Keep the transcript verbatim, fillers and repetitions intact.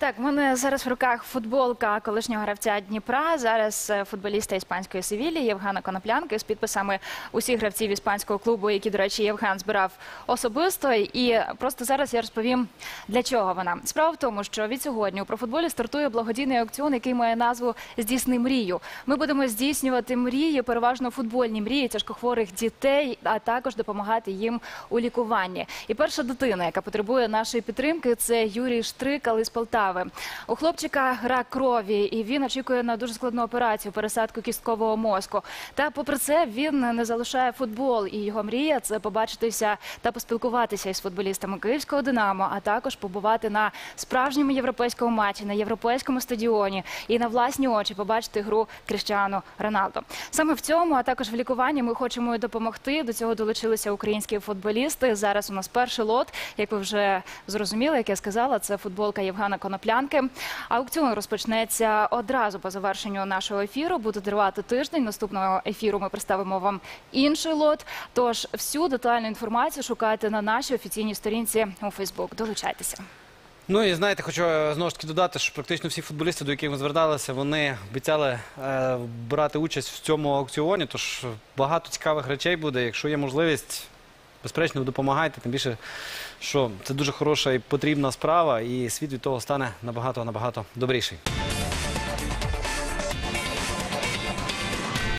Так, в мене зараз в руках футболка колишнього гравця Дніпра, зараз футболіста іспанської Севілі Євгена Коноплянки з підписами усіх гравців іспанського клубу, які, до речі, Євген збирав особисто. І просто зараз я розповім, для чого вона. Справа в тому, що від сьогодні у профутболі стартує благодійний аукціон, який має назву «Здійсни мрію». Ми будемо здійснювати мрії, переважно футбольні мрії тяжкохворих дітей, а також допомагати їм у лікуванні. І перша дитина, яка потребує нашої підтримки, це Юрій Штрикал із Полтави. У хлопчика рак крові, і він очікує на дуже складну операцію – пересадку кісткового мозку. Та попри це він не залишає футбол, і його мрія – це побачитися та поспілкуватися із футболістами київського «Динамо», а також побувати на справжньому європейському матчі, на європейському стадіоні і на власні очі побачити гру Кріштіану Роналдо. Саме в цьому, а також в лікуванні ми хочемо допомогти. До цього долучилися українські футболісти. Зараз у нас перший лот, як ви вже зрозуміли, як я сказала, це футболка Євгена Коноплянки. Аукціон розпочнеться одразу по завершенню нашого ефіру. Буде тривати тиждень. Наступного ефіру ми представимо вам інший лот. Тож всю детальну інформацію шукайте на нашій офіційній сторінці у Фейсбук. Долучайтеся. Ну і знаєте, хочу знову ж таки додати, що практично всі футболісти, до яких ми зверталися, вони обіцяли е, брати участь в цьому аукціоні. Тож багато цікавих речей буде. Якщо є можливість, безперечно, допомагайте. Тим більше, що це дуже хороша і потрібна справа, і світ від того стане набагато-набагато добріший.